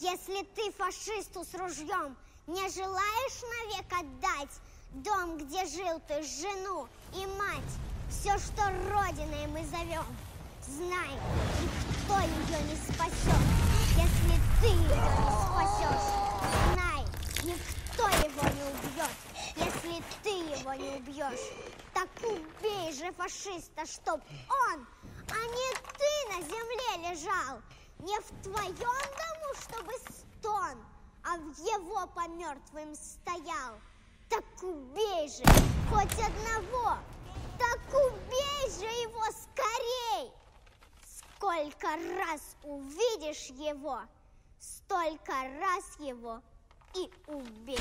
Если ты фашисту с ружьем не желаешь навек отдать дом, где жил ты, жену и мать, все, что Родиной мы зовем, знай, никто ее не спасет. Если ты ее не спасешь, знай, никто его не убьет. Если ты его не убьешь, так убей же фашиста, чтоб он, а не ты, на земле лежал. Не в твоем дому, чтобы стон, а в его по мертвым стоял. Так убей же хоть одного, так убей же его скорей. Сколько раз увидишь его, столько раз его и убей.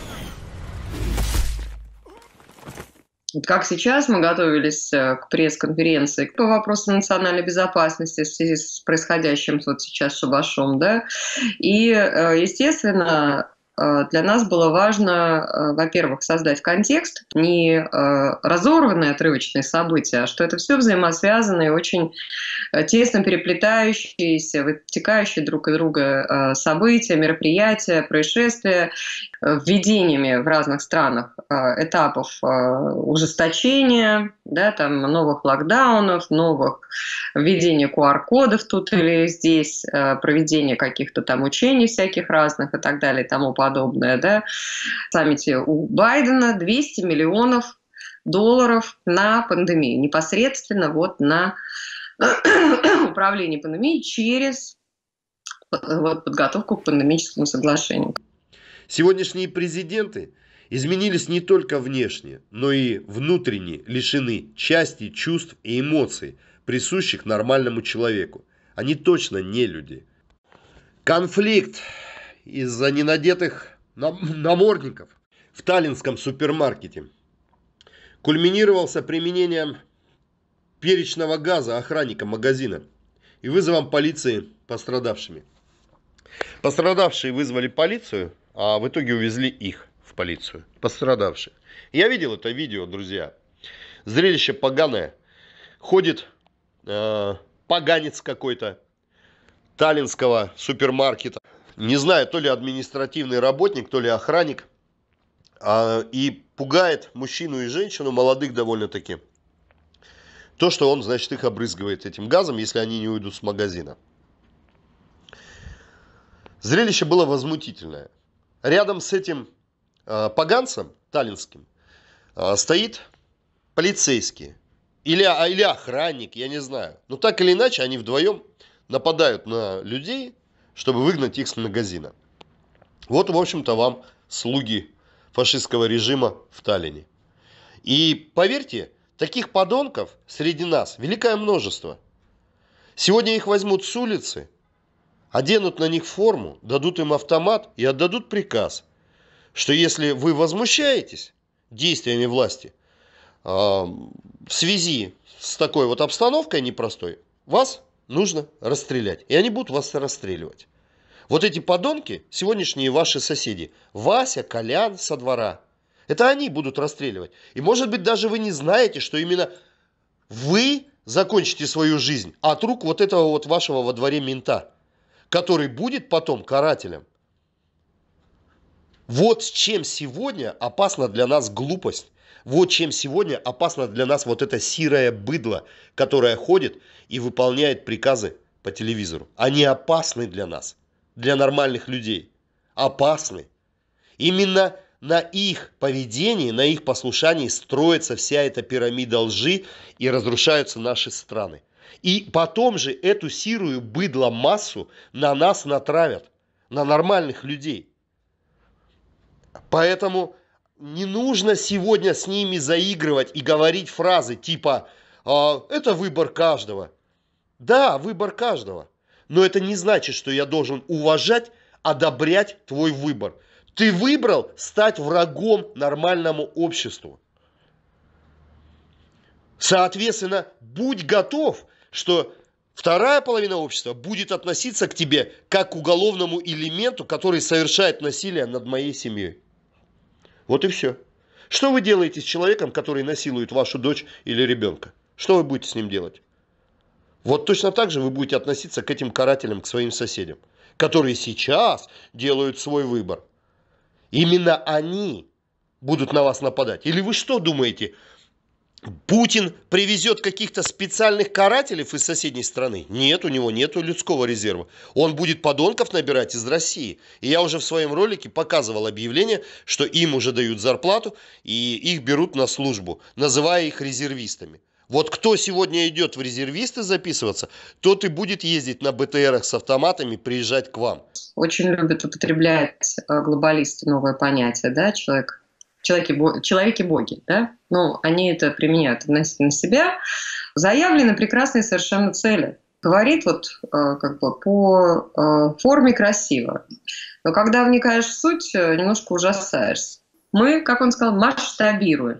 Как сейчас мы готовились к пресс-конференции по вопросам национальной безопасности в связи с происходящим вот сейчас шабашом, да, и, естественно, для нас было важно, во-первых, создать контекст, не разорванные отрывочные события, а что это все взаимосвязанные, очень тесно переплетающиеся, вытекающие друг из друга события, мероприятия, происшествия, введениями в разных странах этапов ужесточения, да, там, новых локдаунов, новых введения QR-кодов тут или здесь, проведения каких-то там учений всяких разных и так далее и тому подобное. Да. В саммите у Байдена $200 миллионов на пандемию, непосредственно вот на управление пандемией через вот подготовку к пандемическому соглашению. Сегодняшние президенты изменились не только внешне, но и внутренне лишены части чувств и эмоций, присущих нормальному человеку. Они точно не люди. Конфликт из-за ненадетых намордников в таллинском супермаркете кульминировался применением перечного газа охранником магазина и вызовом полиции пострадавшими. Пострадавшие вызвали полицию, а в итоге увезли их в полицию, пострадавших. Я видел это видео, друзья. Зрелище поганое. Ходит поганец какой-то таллинского супермаркета. Не знаю, то ли административный работник, то ли охранник. И пугает мужчину и женщину, молодых довольно-таки. То, что он, значит, их обрызгивает этим газом, если они не уйдут с магазина. Зрелище было возмутительное. Рядом с этим поганцем таллинским стоит полицейский или охранник, я не знаю. Но так или иначе они вдвоем нападают на людей, чтобы выгнать их с магазина. Вот, в общем-то, вам слуги фашистского режима в Таллине. И поверьте, таких подонков среди нас великое множество. Сегодня их возьмут с улицы, оденут на них форму, дадут им автомат и отдадут приказ, что если вы возмущаетесь действиями власти в связи с такой вот обстановкой непростой, вас нужно расстрелять. И они будут вас расстреливать. Вот эти подонки, сегодняшние ваши соседи, Вася, Колян со двора, это они будут расстреливать. И может быть даже вы не знаете, что именно вы закончите свою жизнь от рук вот этого вот вашего во дворе мента, который будет потом карателем. Вот с чем сегодня опасна для нас глупость. Вот чем сегодня опасно для нас вот это сирое быдло, которое ходит и выполняет приказы по телевизору. Они опасны для нас, для нормальных людей. Опасны. Именно на их поведении, на их послушании строится вся эта пирамида лжи и разрушаются наши страны. И потом же эту сирую быдло массу на нас натравят, на нормальных людей. Поэтому не нужно сегодня с ними заигрывать и говорить фразы типа «это выбор каждого». Да, выбор каждого. Но это не значит, что я должен уважать, одобрять твой выбор. Ты выбрал стать врагом нормальному обществу. Соответственно, будь готов, что вторая половина общества будет относиться к тебе как к уголовному элементу, который совершает насилие над моей семьей. Вот и все. Что вы делаете с человеком, который насилует вашу дочь или ребенка? Что вы будете с ним делать? Вот точно так же вы будете относиться к этим карателям, к своим соседям. которые сейчас делают свой выбор. Именно они будут на вас нападать. Или вы что думаете, Путин привезет каких-то специальных карателей из соседней страны? Нет, у него нет людского резерва. Он будет подонков набирать из России. И я уже в своем ролике показывал объявление, что им уже дают зарплату и их берут на службу, называя их резервистами. Вот кто сегодня идет в резервисты записываться, тот и будет ездить на БТРах с автоматами, приезжать к вам. Очень любят употреблять глобалисты новое понятие, да, человеки-боги, да, ну, они это применяют относительно себя, заявлены прекрасные совершенно цели. Говорит вот как бы по форме красиво, но когда вникаешь в суть, немножко ужасаешься. Мы, как он сказал, масштабируем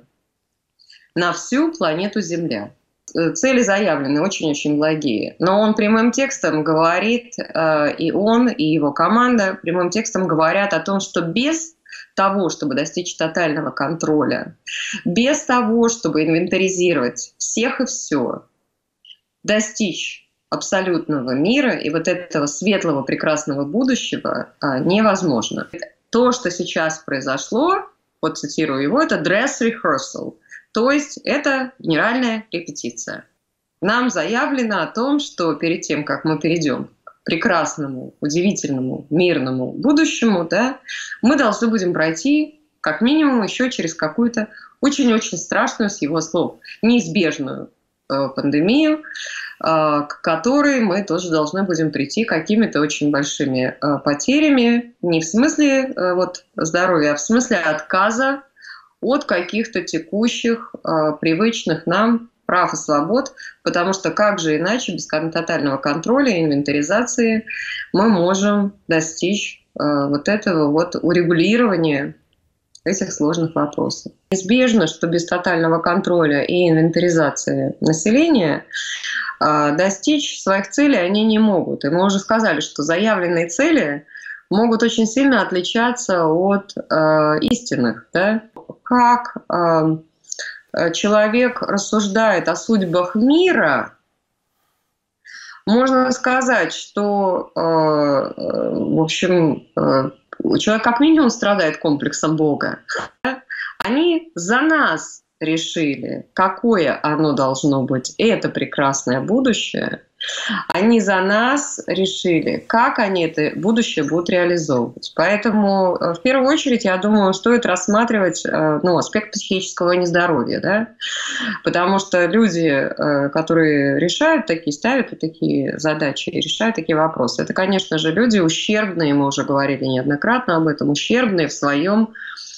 на всю планету Земля. Цели заявлены очень-очень благие, но он прямым текстом говорит, и он, и его команда прямым текстом говорят о том, что без того, чтобы достичь тотального контроля, без того, чтобы инвентаризировать всех и все, достичь абсолютного мира и вот этого светлого, прекрасного будущего невозможно. То, что сейчас произошло, вот цитирую его, это dress rehearsal, то есть это генеральная репетиция. Нам заявлено о том, что перед тем, как мы перейдем прекрасному, удивительному, мирному будущему, да, мы должны будем пройти как минимум еще через какую-то очень-очень страшную, с его слов, неизбежную пандемию, к которой мы тоже должны будем прийти какими-то очень большими потерями, не в смысле вот, здоровья, а в смысле отказа от каких-то текущих, привычных нам прав и свобод, потому что как же иначе без тотального контроля и инвентаризации мы можем достичь вот этого вот урегулирования этих сложных вопросов. Неизбежно, что без тотального контроля и инвентаризации населения достичь своих целей они не могут. И мы уже сказали, что заявленные цели могут очень сильно отличаться от истинных. Да? Как человек рассуждает о судьбах мира, можно сказать, что, в общем, человек как минимум страдает комплексом Бога. Они за нас решили, какое оно должно быть, это прекрасное будущее. Они за нас решили, как они это будущее будут реализовывать. Поэтому, в первую очередь, я думаю, стоит рассматривать аспект психического нездоровья. Да? Потому что люди, которые решают такие, ставят такие задачи и решают такие вопросы, это, конечно же, люди ущербные, мы уже говорили неоднократно об этом, ущербные в своем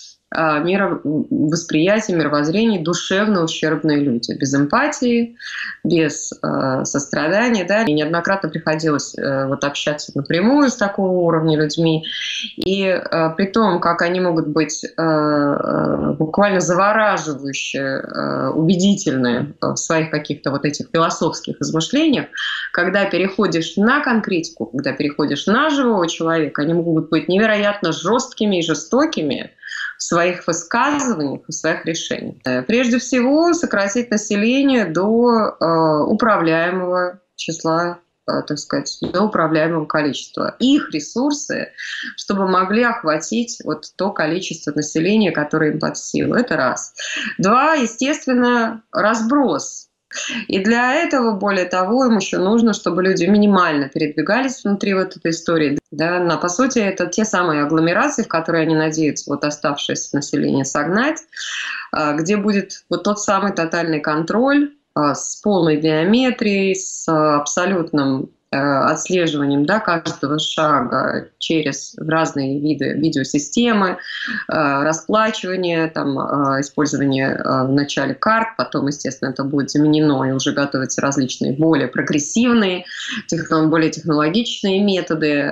мировосприятии, мировоззрении, душевно ущербные люди, без эмпатии, без сострадания. Да? Мне неоднократно приходилось общаться напрямую с такого уровня людьми, и при том, как они могут быть буквально завораживающе убедительны в своих каких-то вот этих философских измышлениях, когда переходишь на конкретику, когда переходишь на живого человека, они могут быть невероятно жесткими и жестокими в своих высказываниях и в своих решениях. Прежде всего, сократить население до управляемого числа, так сказать, до управляемого количества. Их ресурсы, чтобы могли охватить вот то количество населения, которое им под силу. Это раз. Два, естественно, разброс. И для этого, более того, им еще нужно, чтобы люди минимально передвигались внутри вот этой истории. Да? По сути, это те самые агломерации, в которые они надеются вот оставшееся население согнать, где будет вот тот самый тотальный контроль с полной биометрией, с абсолютным отслеживанием, да, каждого шага через разные виды видеосистемы, расплачивание, там, использование в начале карт, потом, естественно, это будет заменено, и уже готовятся различные более прогрессивные, более технологичные методы.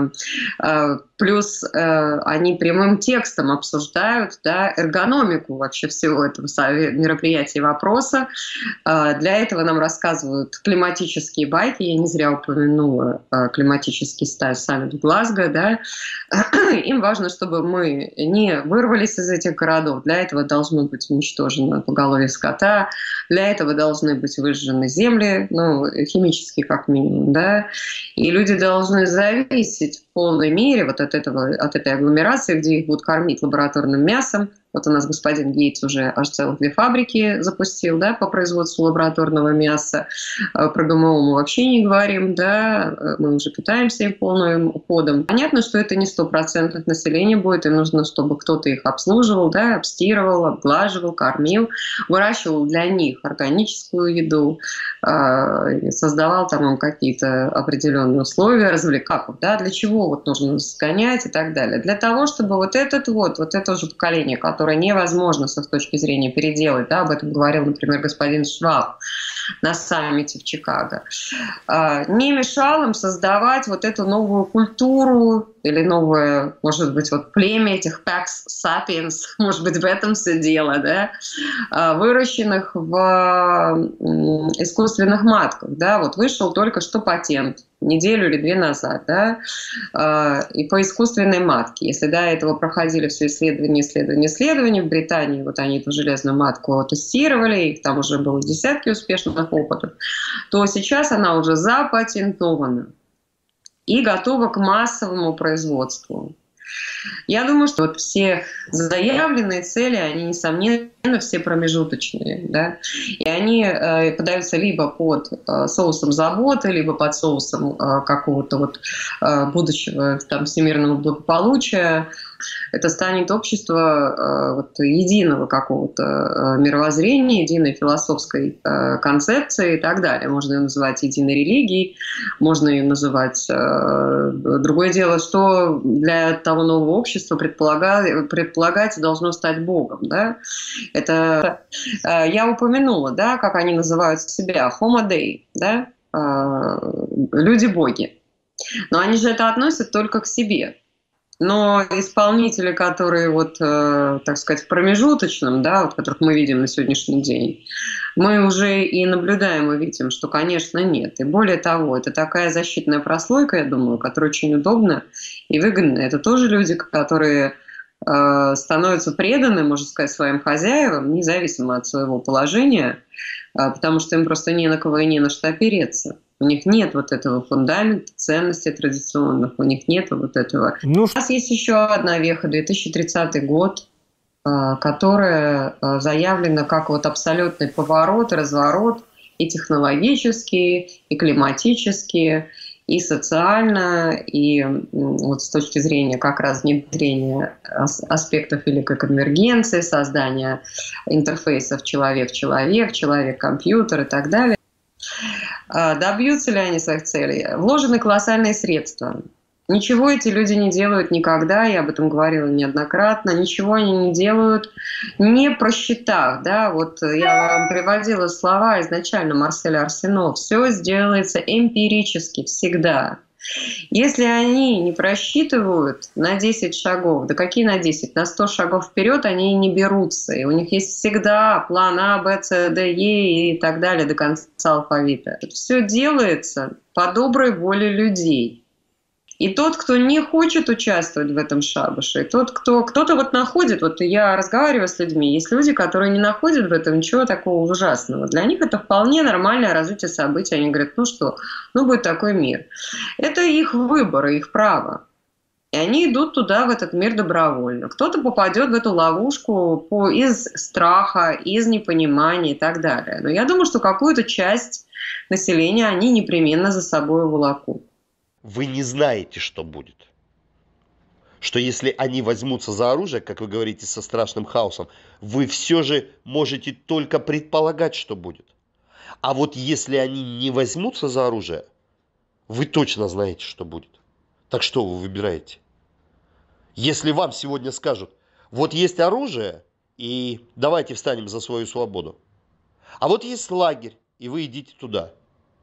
Плюс они прямым текстом обсуждают, да, эргономику вообще всего этого мероприятия и вопроса. Для этого нам рассказывают климатические байки. Я не зря упомянула климатический саммит в Глазго. Да. Им важно, чтобы мы не вырвались из этих городов. Для этого должно быть уничтожено поголовье скота. Для этого должны быть выжжены земли, химические как минимум. Да. И люди должны зависеть в полной мере вот от этой агломерации, где их будут кормить лабораторным мясом. Вот у нас господин Гейтс уже аж целых 2 фабрики запустил, да, по производству лабораторного мяса. Про ГМО мы вообще не говорим, да, мы уже питаемся им полным ходом. Понятно, что это не 100% населения будет, им нужно, чтобы кто-то их обслуживал, да, обстирывал, обглаживал, кормил, выращивал для них органическую еду, создавал там им какие-то определенные условия, развлекал, да, для чего вот нужно сгонять и так далее. Для того, чтобы вот это уже поколение, которое невозможно с точки зрения переделать, да, об этом говорил, например, господин Шваб на саммите в Чикаго, не мешал им создавать вот эту новую культуру или новое, может быть, вот племя этих Pax Sapiens, может быть, в этом все дело, да, выращенных в искусственных матках, да, вот вышел только что патент, неделю или 2 назад, да, и по искусственной матке. Если до этого проходили все исследования в Британии, вот они эту железную матку тестировали, их там уже было десятки успешных опытов, то сейчас она уже запатентована и готова к массовому производству. Я думаю, что вот все заявленные цели, они, несомненно, все промежуточные, да, и они подаются либо под соусом заботы, либо под соусом какого-то вот будущего там всемирного благополучия. Это станет общество вот, единого какого-то мировоззрения, единой философской концепции и так далее. Можно ее называть единой религией, можно ее называть... Другое дело, что для того нового общества предполагается должно стать Богом. Да? Это я упомянула, да, как они называют себя, Homo Dei, да? Люди-боги. Но они же это относят только к себе. Но исполнители, которые вот, так сказать, в промежуточном, да, вот, которых мы видим на сегодняшний день, мы уже и наблюдаем и видим, что, конечно, нет. И более того, это такая защитная прослойка, я думаю, которая очень удобна и выгодна. Это тоже люди, которые становятся преданы, можно сказать, своим хозяевам, независимо от своего положения, потому что им просто не на кого и не на что опереться. У них нет вот этого фундамента, ценностей традиционных, у них нет вот этого. У нас есть еще одна веха, 2030 год, которая заявлена как вот абсолютный поворот, разворот и технологический, и климатический, и социально, и вот с точки зрения как раз внедрения аспектов великой конвергенции, создания интерфейсов человек-человек, человек-компьютер и так далее. Добьются ли они своих целей? Вложены колоссальные средства. Ничего эти люди не делают никогда, я об этом говорила неоднократно, ничего они не делают, не просчитав. Да? Вот я вам приводила слова изначально Марселя Арсено. Все сделается эмпирически, всегда. Если они не просчитывают на 10 шагов, да какие на 10, на 100 шагов вперед они и не берутся. И у них есть всегда план А, Б, С, Д, Е и так далее до конца алфавита. Это все делается по доброй воле людей. И тот, кто не хочет участвовать в этом шабаше, кто-то вот находит, вот я разговариваю с людьми, есть люди, которые не находят в этом ничего такого ужасного. Для них это вполне нормальное развитие событий. Они говорят, ну что, ну будет такой мир. Это их выбор, их право. И они идут туда, в этот мир добровольно. Кто-то попадет в эту ловушку из страха, из непонимания и так далее. Но я думаю, что какую-то часть населения они непременно за собой уволокут. Вы не знаете, что будет. Что если они возьмутся за оружие, как вы говорите, со страшным хаосом, вы все же можете только предполагать, что будет. А вот если они не возьмутся за оружие, вы точно знаете, что будет. Так что вы выбираете? Если вам сегодня скажут, вот есть оружие, и давайте встанем за свою свободу. А вот есть лагерь, и вы идите туда.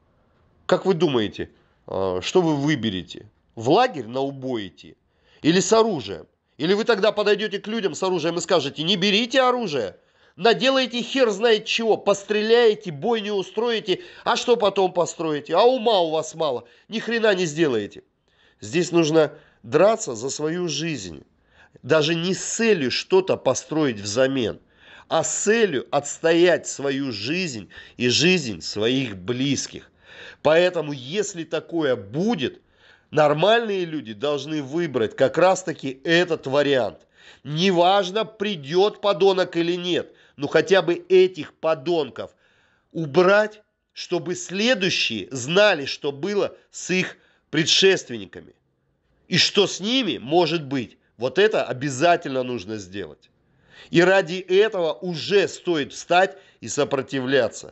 Как вы думаете, что вы выберете? В лагерь на убой идти? Или с оружием? Или вы тогда подойдете к людям с оружием и скажете, не берите оружие, наделаете хер знает чего, постреляете, бойню устроите, а что потом построите? А ума у вас мало, ни хрена не сделаете. Здесь нужно драться за свою жизнь. Даже не с целью что-то построить взамен, а с целью отстоять свою жизнь и жизнь своих близких. Поэтому, если такое будет, нормальные люди должны выбрать как раз-таки этот вариант. Неважно, придет подонок или нет, но хотя бы этих подонков убрать, чтобы следующие знали, что было с их предшественниками. И что с ними может быть. Вот это обязательно нужно сделать. И ради этого уже стоит встать и сопротивляться.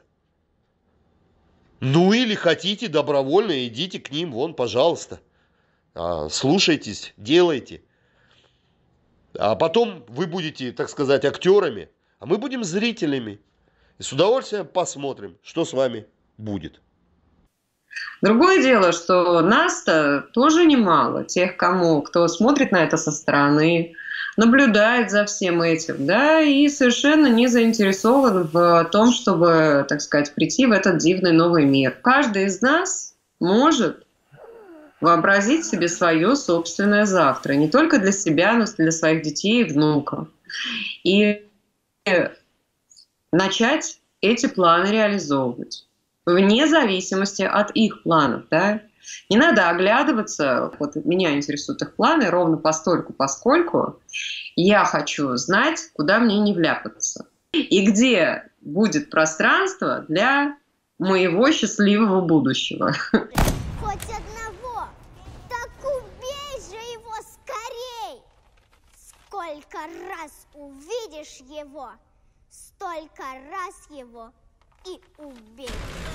Ну или хотите добровольно, идите к ним, вон, пожалуйста. Слушайтесь, делайте. А потом вы будете, так сказать, актерами, а мы будем зрителями. И с удовольствием посмотрим, что с вами будет. Другое дело, что нас-то тоже немало, тех, кто смотрит на это со стороны, наблюдает за всем этим, да, и совершенно не заинтересован в том, чтобы, так сказать, прийти в этот дивный новый мир. Каждый из нас может вообразить себе свое собственное завтра, не только для себя, но и для своих детей и внуков. И начать эти планы реализовывать вне зависимости от их планов, да. Не надо оглядываться, вот меня интересуют их планы ровно постольку, поскольку я хочу знать, куда мне не вляпаться. И где будет пространство для моего счастливого будущего. Хоть одного, так убей же его скорей! Сколько раз увидишь его, столько раз его и убей.